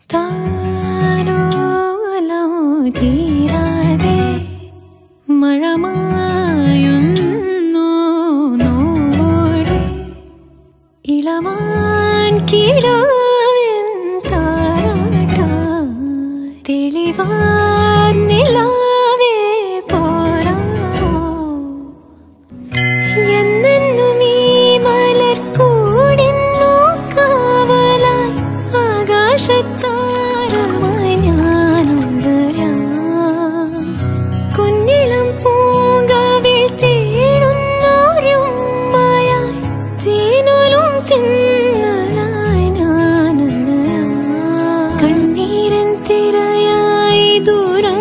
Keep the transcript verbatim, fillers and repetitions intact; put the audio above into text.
താലോലം തീരാതെ മഴമായുന്നു നോടെ ഇളമാൻ കിടാവിൻ താരാട്ടായി തെളിവാൻ നിലാവേ പോരാമോ എന്നെന്നും ഈ മലർക്കൂടിന്നു കാവലായി ആകാശത്താരമായി ഞാനുടരാം കുഞ്ഞിളം പൂങ്കാവിൽ തേടുന്നോരുമ്മയായി തേനോലും തിന്നലായി ഞാനുടരാം കണ്ണീരൻ തിരയായി ദൂരം